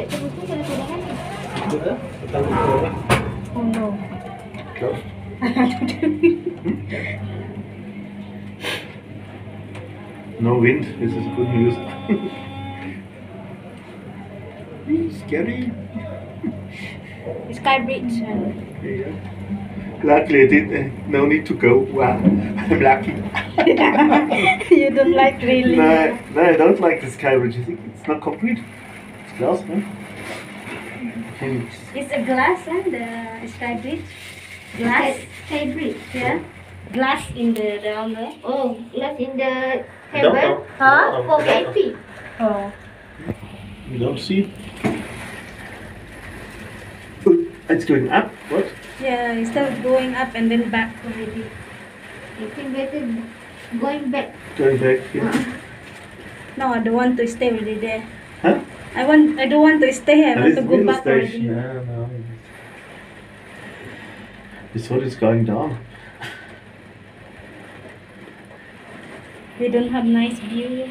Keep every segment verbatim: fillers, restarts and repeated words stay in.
Oh no. Close. No wind. This is good news. Scary. Sky bridge. Yeah. Luckily, I did. Uh, no need to go. Wow, I'm lucky. You don't like really? No, no, I don't like the sky bridge. I think it's not concrete. It's glass, no? And It's a glass and the sky bridge. Glass. Sky bridge. Yeah. Glass in the down there. Oh, glass in the Don't table know. Huh? for V I P. Oh. you don't see. Oh, it's going up. What? Yeah, it's still going up and then back already. I think better going back. Going back. Yeah. No, I don't want to stay already there. Huh? I want. I don't want to stay here. I And want it's to go middle back station. already. No, no. I thought it's going down. We don't have nice view.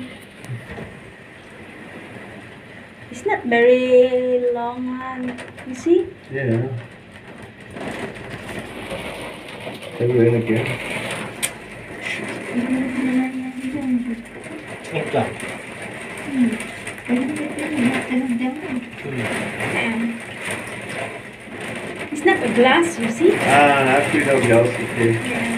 It's not very long one. You see? Yeah. Everywhere again. Ikaw. It's not a glass. You see? Ah, after the house. Okay. Yeah.